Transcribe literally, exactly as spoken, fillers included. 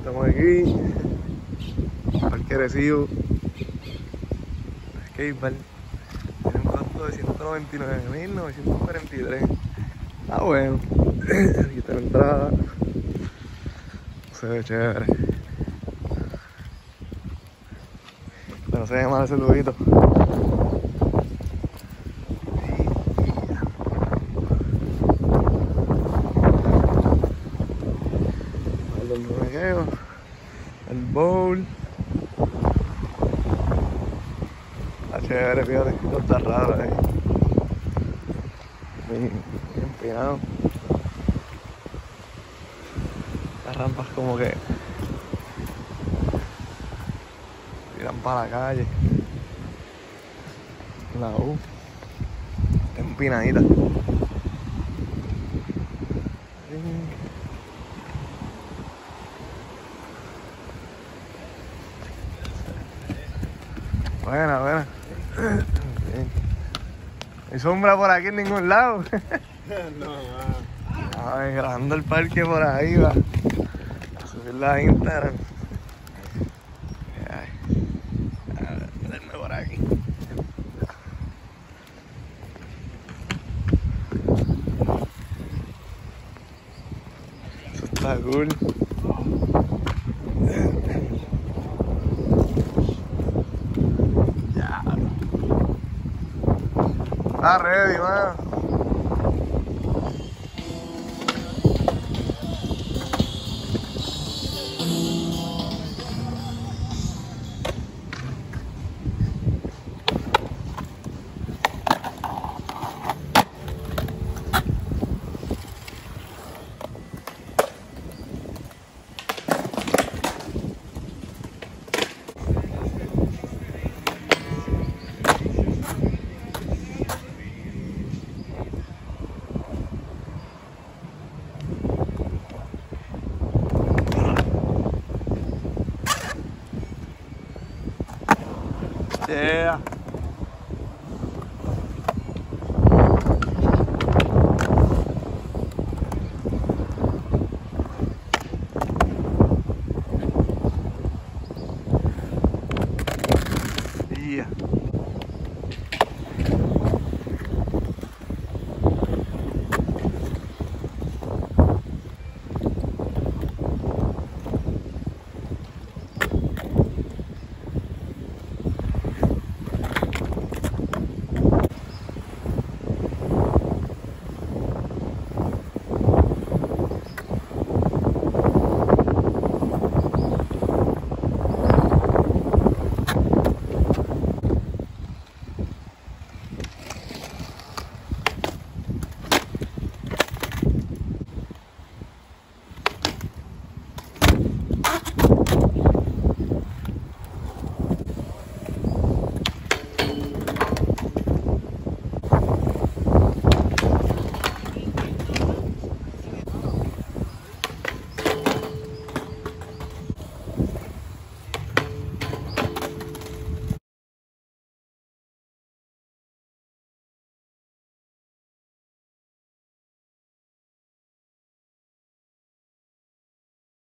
Estamos aquí, Parque Arecibo, skatepark. Tiene un costo de ciento noventa y nueve mil novecientos cuarenta y tres. Ah, bueno. Aquí está la entrada. Se ve chévere. Pero se ve mal ese lubito. Los muñequeos, el bowl. Está chévere, fíjate, esto está raro ahí. Bien, bien empinado. Las rampas como que tiran para la calle. La U está empinadita. Buena, buena. Bien. Hay sombra por aquí en ningún lado. No, no. Ay, grabando el parque por ahí, va. A subir la Instagram. Ay. A ver, meterme por aquí. Eso está cool. Ya. Está ready, man.